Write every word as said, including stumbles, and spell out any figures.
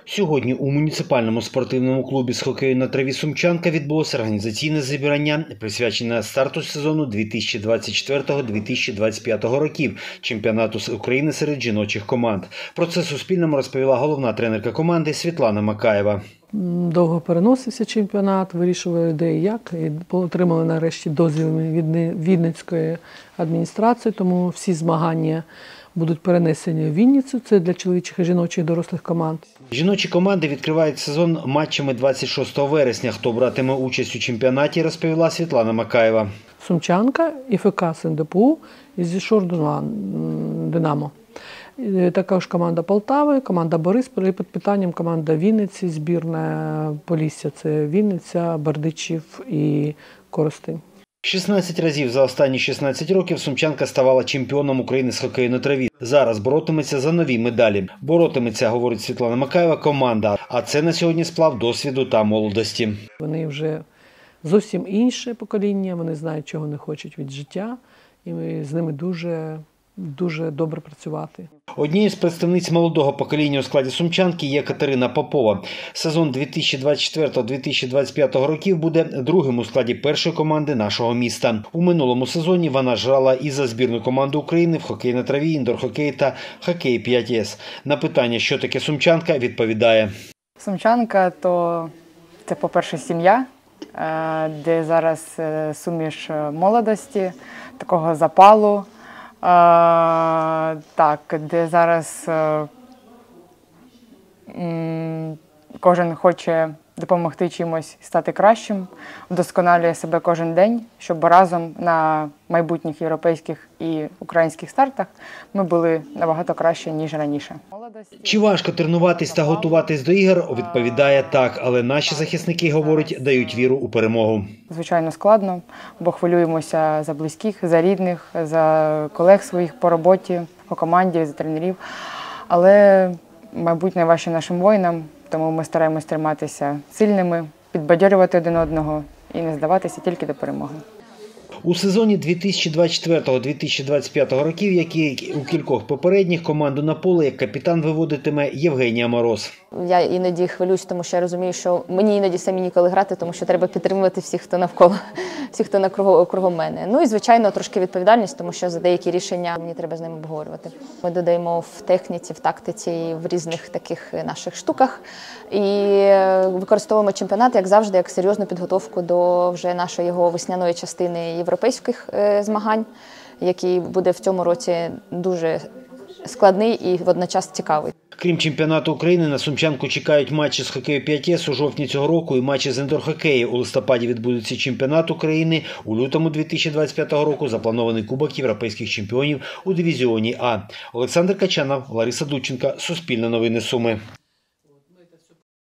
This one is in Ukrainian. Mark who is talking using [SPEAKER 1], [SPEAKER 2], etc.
[SPEAKER 1] Сьогодні у муніципальному спортивному клубі з хокею на траві «Сумчанка» відбулося організаційне зібрання, присвячене старту сезону дві тисячі двадцять четвертого - дві тисячі двадцять п'ятого років чемпіонату України серед жіночих команд. Про це Суспільному розповіла головна тренерка команди Світлана Макаєва.
[SPEAKER 2] Довго переносився чемпіонат, вирішували де і як, і отримали нарешті дозвіл від Вінницької адміністрації, тому всі змагання будуть перенесені в Вінницю, це для чоловічих і жіночих дорослих команд.
[SPEAKER 1] Жіночі команди відкривають сезон матчами двадцять шостого вересня. Хто братиме участь у чемпіонаті, розповіла Світлана Макаєва.
[SPEAKER 2] Сумчанка, ІФК СНДПУ і Зішор Динамо. Також команда Полтави, команда Борисполя і під питанням команда Вінниці, збірна Полісся. Це Вінниця, Бердичів і Коростень.
[SPEAKER 1] шістнадцять разів за останні шістнадцять років Сумчанка ставала чемпіоном України з хокею на траві. Зараз боротиметься за нові медалі. Боротиметься, говорить Світлана Макаєва, команда. А це на сьогодні сплав досвіду та молодості.
[SPEAKER 2] Вони вже зовсім інше покоління, вони знають, чого не хочуть від життя. І ми з ними дуже, дуже добре працювати.
[SPEAKER 1] Однією з представниць молодого покоління у складі Сумчанки є Катерина Попова. Сезон дві тисячі двадцять четвертого - дві тисячі двадцять п'ятого років буде другим у складі першої команди нашого міста. У минулому сезоні вона ж грала і за збірну команду України в хокей на траві, індор-хокей та хокей п'ять ес. На питання, що таке Сумчанка, відповідає.
[SPEAKER 3] Сумчанка – то це, по-перше, сім'я, де зараз суміш молодості, такого запалу. А, так, де зараз а, м, кожен хоче допомогти чимось стати кращим, вдосконалює себе кожен день, щоб разом на майбутніх європейських і українських стартах ми були набагато краще, ніж раніше.
[SPEAKER 1] Чи важко тренуватись та готуватись до ігор, відповідає так, але наші захисники, говорять, дають віру у перемогу.
[SPEAKER 3] Звичайно, складно, бо хвилюємося за близьких, за рідних, за колег своїх по роботі, по команді, за тренерів. Але майбутнє найважче нашим воїнам, тому ми стараємось триматися сильними, підбадьорювати один одного і не здаватися тільки до перемоги.
[SPEAKER 1] У сезоні дві тисячі двадцять четвертого - дві тисячі двадцять п'ятого років, як і у кількох попередніх, команду на поле як капітан виводитиме Євгенія Мороз.
[SPEAKER 4] Я іноді хвилююсь, тому що я розумію, що мені іноді самі ніколи грати, тому що треба підтримувати всіх, хто навколо, всіх, хто навкругом мене. Ну і, звичайно, трошки відповідальність, тому що за деякі рішення мені треба з ними обговорювати. Ми додаємо в техніці, в тактиці, в різних таких наших штуках і використовуємо чемпіонат, як завжди, як серйозну підготовку до вже нашої його весняної частини європейських змагань, який буде в цьому році дуже складний і водночас цікавий.
[SPEAKER 1] Крім чемпіонату України, на Сумчанку чекають матчі з хокею п'ять ес у жовтні цього року і матчі з індор-хокею. У листопаді відбудеться чемпіонат України. У лютому дві тисячі двадцять п'ятого року запланований Кубок європейських чемпіонів у дивізіоні А. Олександр Качанов, Лариса Дудченко, Суспільне новини Суми.